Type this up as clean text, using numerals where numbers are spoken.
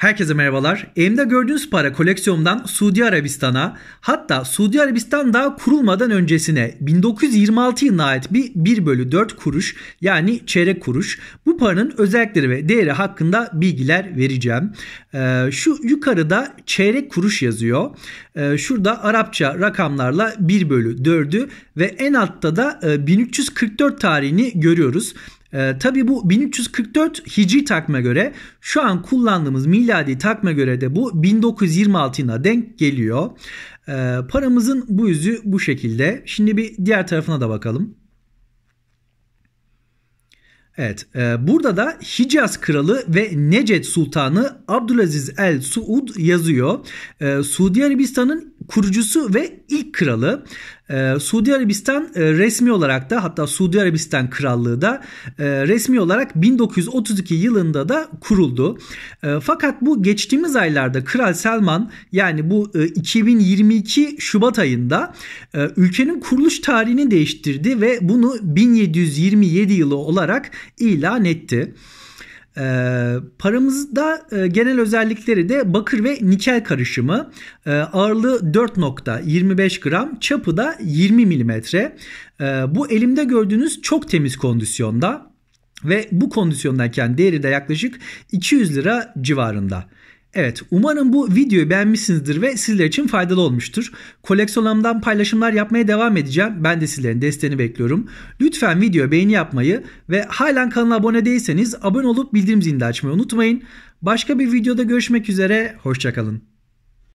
Herkese merhabalar. Elimde gördüğünüz para koleksiyonumdan Suudi Arabistan'a, hatta Suudi Arabistan daha kurulmadan öncesine 1926 yılına ait bir 1/4 kuruş, yani çeyrek kuruş. Bu paranın özellikleri ve değeri hakkında bilgiler vereceğim. Şu yukarıda çeyrek kuruş yazıyor. Şurada Arapça rakamlarla 1/4'ü ve en altta da 1344 tarihini görüyoruz. Tabii bu 1344 Hicri takvime göre, şu an kullandığımız miladi takvime göre de bu 1926 yılına denk geliyor. Paramızın bu yüzü bu şekilde. Şimdi bir diğer tarafına da bakalım. Evet, burada da Hicaz Kralı ve Neced Sultanı Abdülaziz El Suud yazıyor. Suudi Arabistan'ın kurucusu ve ilk kralı. Suudi Arabistan resmi olarak da, hatta Suudi Arabistan Krallığı da resmi olarak 1932 yılında da kuruldu. Fakat bu geçtiğimiz aylarda Kral Selman, yani bu 2022 Şubat ayında ülkenin kuruluş tarihini değiştirdi ve bunu 1727 yılı olarak ilan etti. Paramızda genel özellikleri de bakır ve nikel karışımı, ağırlığı 4.25 gram, çapı da 20 milimetre. Bu elimde gördüğünüz çok temiz kondisyonda ve bu kondisyondayken değeri de yaklaşık 200 lira civarında. Evet, umarım bu videoyu beğenmişsinizdir ve sizler için faydalı olmuştur. Koleksiyonlarımdan paylaşımlar yapmaya devam edeceğim. Ben de sizlerin desteğini bekliyorum. Lütfen videoya beğeni yapmayı ve halen kanala abone değilseniz abone olup bildirim zilini açmayı unutmayın. Başka bir videoda görüşmek üzere, hoşça kalın.